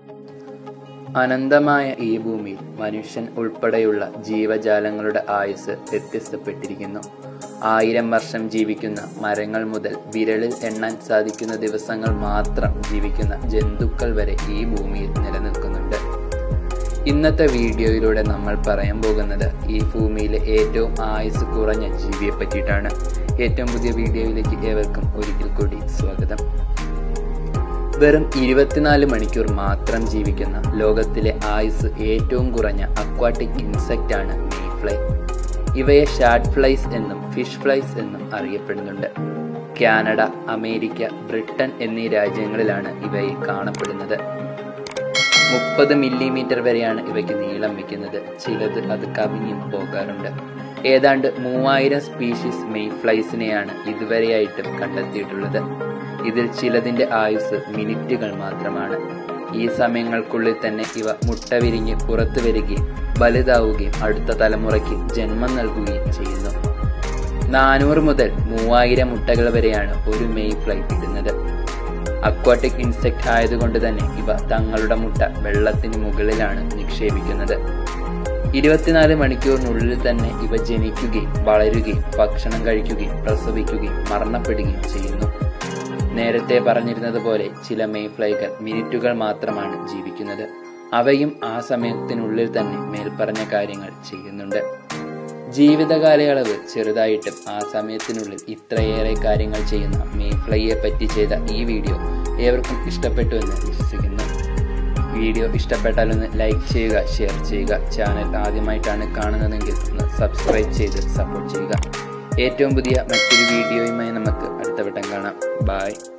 അനന്തമായ ഈ ഭൂമിയിൽ മനുഷ്യൻ ഉൾപ്പെടെയുള്ള ജീവജാലങ്ങളുടെ ആയുസ് വ്യത്യസ്തപ്പെട്ടിരിക്കുന്നു. 1000 വർഷം ജീവിക്കുന്ന മരങ്ങൾ മുതൽ വിരലിൽ എണ്ണാൻ സാധിക്കുന്ന ദിവസങ്ങൾ മാത്രം ജീവിക്കുന്ന ജന്തുക്കൾ വരെ ഈ ഭൂമിയിൽ നിലനിൽക്കുന്നുണ്ട്. ഇന്നത്തെ വീഡിയോയിലൂടെ നമ്മൾ പറയാൻ പോകുന്നത് ഈ ഭൂമിയിലെ ഏറ്റവും ആയുസ് കുറഞ്ഞ ജീവിയെ പറ്റിയിട്ടാണ്. ഏറ്റവും പുതിയ വീഡിയോയിലേക്ക് ഏവർക്കും ഒരിക്കൽ കൂടി സ്വാഗതം. വെറും 24 മണിക്കൂർ മാത്രം ജീവിക്കുന്ന ലോകത്തിലെ ആയുസ് ഏറ്റവും കുറഞ്ഞ അക്വാട്ടിക് ഇൻസെക്റ്റ് ആണ് mayfly. ഇവയെ ഷാർട്ട് ഫ്ലൈസ് എന്നും ഫിഷ് ഫ്ലൈസ് എന്നും അറിയപ്പെടുന്നുണ്ട്. കാനഡ, അമേരിക്ക, ബ്രിട്ടൻ എന്നീ രാജ്യങ്ങളിലാണ് ഇവയെ കാണപ്പെടുന്നത്. 30 മില്ലിമീറ്റർ വരെയാണ് ഇവയ്ക്ക് നീളം വയ്ക്കുന്നത്. ചിലത് അത് കവിഞ്ഞും പോകാറുണ്ട്. ഏതാണ്ട് 3000 സ്പീഷീസ് mayfliesനെയാണ് ഇതുവരെയായിട്ടും കണ്ടെത്തിയിട്ടുള്ളത്. ഇതിൽ ചിലതിൻ്റെ ആയുസ് മിനിറ്റുകൾ മാത്രമാണ്. ഈ സമയങ്ങൾക്കുള്ളിൽ തന്നെ ഇവ മുട്ട വിരിഞ്ഞ് പുറത്തു വരികയും വലുതാവുകയും അടുത്ത തലമുറയ്ക്ക് ജന്മം നൽകുകയും ചെയ്യുന്നു. 400 മുതൽ 3000 മുട്ടകൾ വരെയാണ് ഒരു mayfly ഇടുന്നത്. അക്വാട്ടിക് ഇൻസെക്റ്റ് ആയതുകൊണ്ട് തന്നെ ഇവ തങ്ങളുടെ മുട്ട വെള്ളത്തിന് മുകളിലാണ് നിക്ഷേപിക്കുന്നത്. 24 മണിക്കൂറിനുള്ളിൽ തന്നെ ഇവ ജനിക്കുകയും വളരുകയും ഭക്ഷണം കഴിക്കുകയും പ്രസവിക്കുകയും മരണപ്പെടുകയും ചെയ്യുന്നു. നേരത്തെ പറഞ്ഞിരുന്നത് പോലെ ചില mayflyകൾ മിനിറ്റുകൾ മാത്രമാണ് ജീവിക്കുന്നത്. അവയും ആ സമയത്തിനുള്ളിൽ തന്നെ മേൽപ്പറഞ്ഞ കാര്യങ്ങൾ ചെയ്യുന്നുണ്ട്. ജീവിത കാലയളവ് ചെറുതായിട്ടും ആ സമയത്തിനുള്ളിൽ ഇത്രയേറെ കാര്യങ്ങൾ ചെയ്യുന്ന mayflyയെ പറ്റി ചെയ്ത ഈ വീഡിയോ ഏവർക്കും ഇഷ്ടപ്പെട്ടു എന്ന് വിശ്വസിക്കുന്നു. വീഡിയോ ഇഷ്ടപ്പെട്ടാലൊന്ന് ലൈക്ക് ചെയ്യുക, ഷെയർ ചെയ്യുക. ചാനൽ ആദ്യമായിട്ടാണ് കാണുന്നതെങ്കിൽ ഒന്ന് സബ്സ്ക്രൈബ് ചെയ്ത് സപ്പോർട്ട് ചെയ്യുക. ഏറ്റവും പുതിയ മറ്റൊരു വീഡിയോയുമായി നമുക്ക് അടുത്ത വട്ടം കാണാം. ബൈ.